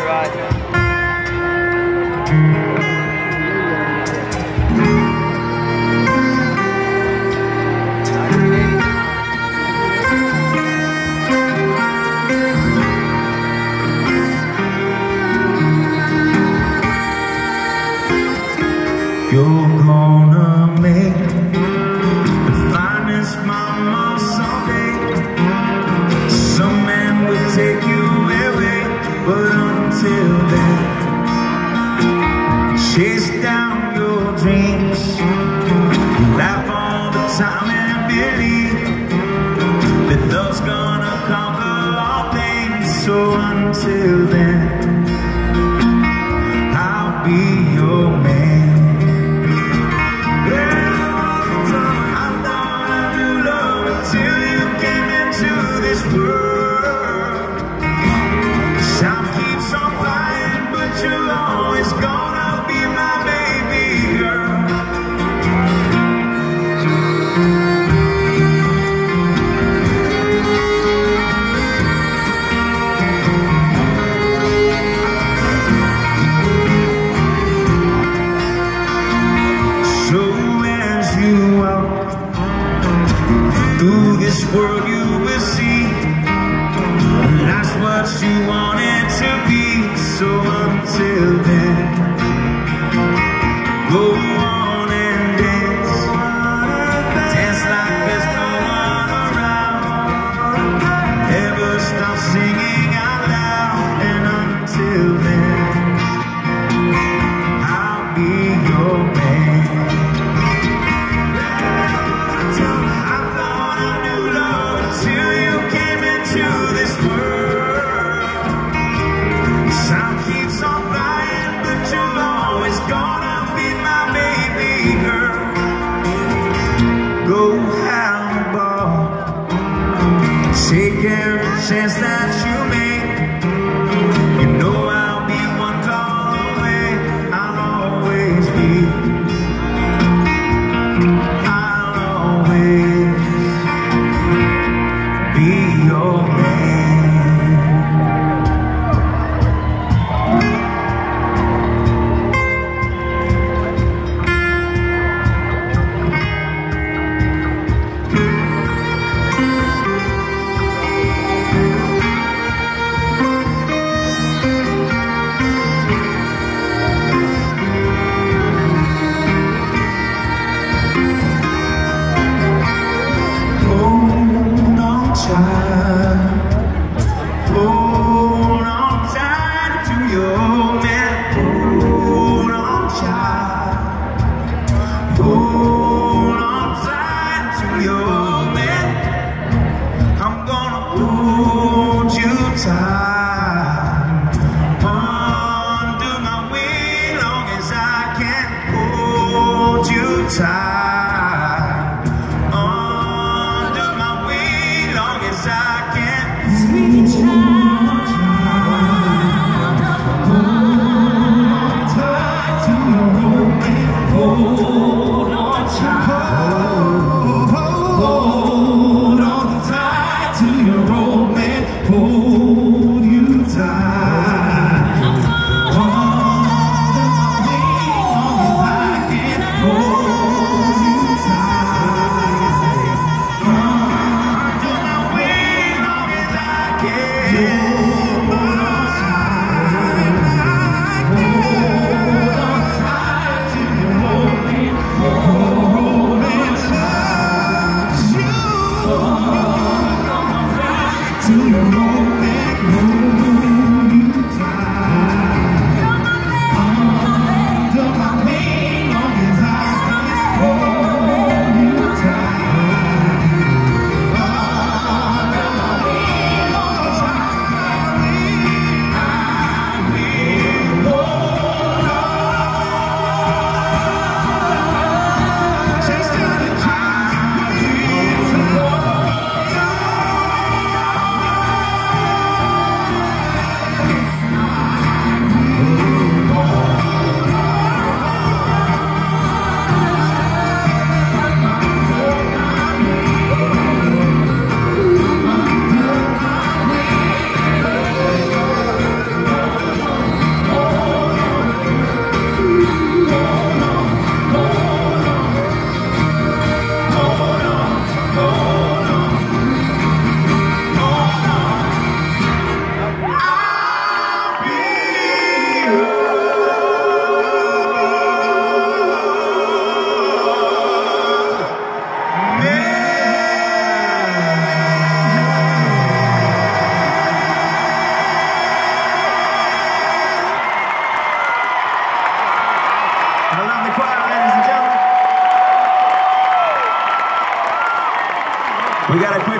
You're gonna make the finest mama someday. Some man will take you away, but until then, chase down your dreams, laugh all the time and believe that love's gonna conquer all things. So until then, I'll be your man. Through this world you will see that's what you wanted to be. So until then, go on and dance, dance like there's no one around. Never stop singing out loud. And until then, I'll be your man. Go have a ball, take every chance that you make. You know I'll be one call away. I'll always be, I'll always be your man. Hold on tight to your man. Hold on tight. Hold on tight to your man. I'm gonna hold you tight under my wing long as I can. Hold you tight under my wing long as I can. Sweet child, hold on tight to your old man. Hold on child, hold on tight to your old man. Hold you We got a quick